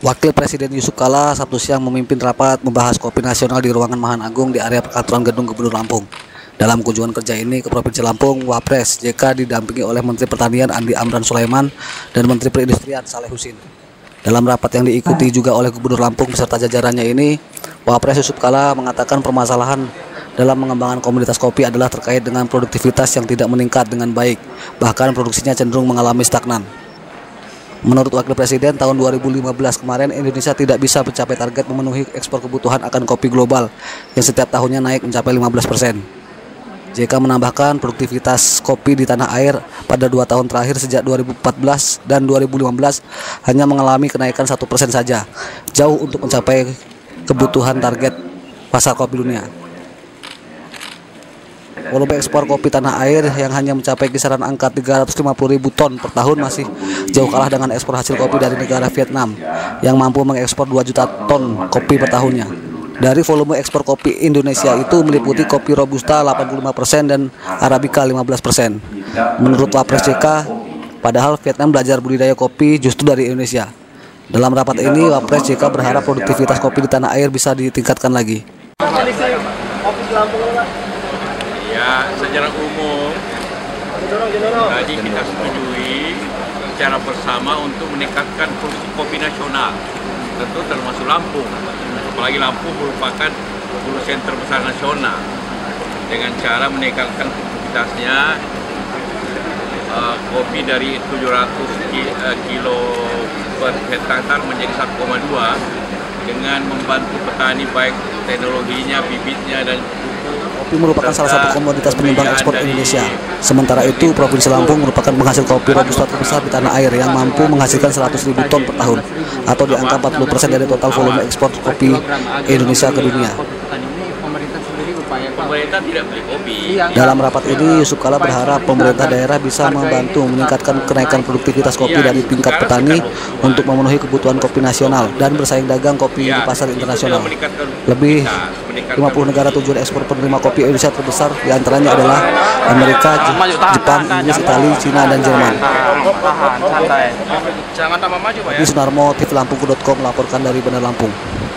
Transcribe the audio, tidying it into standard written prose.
Wakil Presiden Yusuf Kala Sabtu siang memimpin rapat membahas kopi nasional di ruangan Mahan Agung di area perkantoran Gedung Gubernur Lampung. Dalam kunjungan kerja ini ke Provinsi Lampung, Wapres JK didampingi oleh Menteri Pertanian Andi Amran Sulaiman dan Menteri Perindustrian Saleh Husin. Dalam rapat yang diikuti juga oleh Gubernur Lampung beserta jajarannya ini, Wapres Yusuf Kala mengatakan permasalahan dalam mengembangkan komoditas kopi adalah terkait dengan produktivitas yang tidak meningkat dengan baik, bahkan produksinya cenderung mengalami stagnan. Menurut Wakil Presiden, tahun 2015 kemarin Indonesia tidak bisa mencapai target memenuhi ekspor kebutuhan akan kopi global yang setiap tahunnya naik mencapai 15%. JK menambahkan produktivitas kopi di tanah air pada 2 tahun terakhir sejak 2014 dan 2015 hanya mengalami kenaikan 1% saja, jauh untuk mencapai kebutuhan target pasar kopi dunia. Volume ekspor kopi tanah air yang hanya mencapai kisaran angka 350.000 ton per tahun masih jauh kalah dengan ekspor hasil kopi dari negara Vietnam yang mampu mengekspor 2 juta ton kopi per tahunnya. Dari volume ekspor kopi Indonesia itu meliputi kopi Robusta 85% dan Arabica 15%. Menurut Wapres JK, padahal Vietnam belajar budidaya kopi justru dari Indonesia. Dalam rapat ini, Wapres JK berharap produktivitas kopi di tanah air bisa ditingkatkan lagi. Ya, secara umum tadi kita setujui secara bersama untuk meningkatkan produksi kopi nasional, tentu termasuk Lampung. Apalagi Lampung merupakan produsen terbesar nasional, dengan cara meningkatkan produktivitasnya kopi dari 700 kilo per hektar menjadi 1,2 dengan membantu petani baik teknologinya, bibitnya dan kopi merupakan salah satu komoditas penyumbang ekspor Indonesia. Sementara itu, Provinsi Lampung merupakan penghasil kopi Robusta terbesar di tanah air yang mampu menghasilkan 100.000 ton per tahun, atau di angka 40% dari total volume ekspor kopi Indonesia ke dunia. Pemerintah tidak beli kopi. Dalam rapat ini, Yusuf Kala berharap pemerintah daerah bisa membantu meningkatkan kenaikan produktivitas kopi dari tingkat petani untuk memenuhi kebutuhan kopi nasional dan bersaing dagang kopi di pasar internasional. Lebih 50 negara tujuan ekspor penerima kopi Indonesia terbesar diantaranya adalah Amerika, Jepang, Inggris, Italia, Cina, dan Jerman. Di Sunarmo, TV Lampung.com melaporkan dari Bandar Lampung.